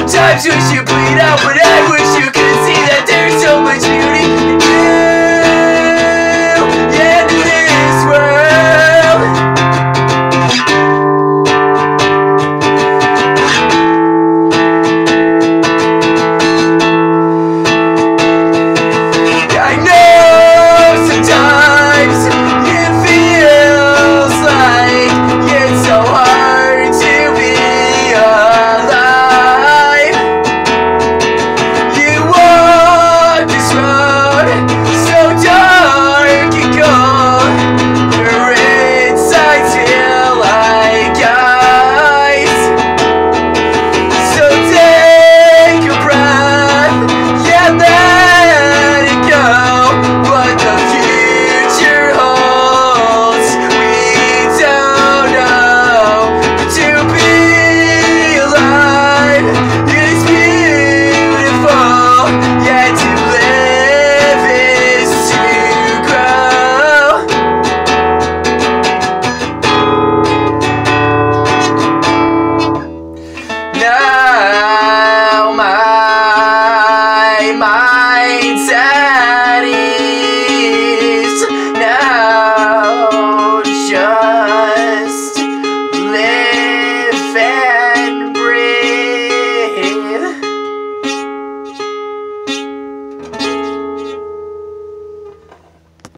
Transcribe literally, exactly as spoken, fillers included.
Sometimes wish you bleed out, but I wish you could see that there's so much beauty in you and in this world. I know sometimes it feels like it's so hard to be alive. You walk this road so dark and cold, your insides feel like ice. So take a breath, yeah, let it go. What the future holds, we don't know. But to be alive, it is beautiful. Yet to live is to grow. Now my mind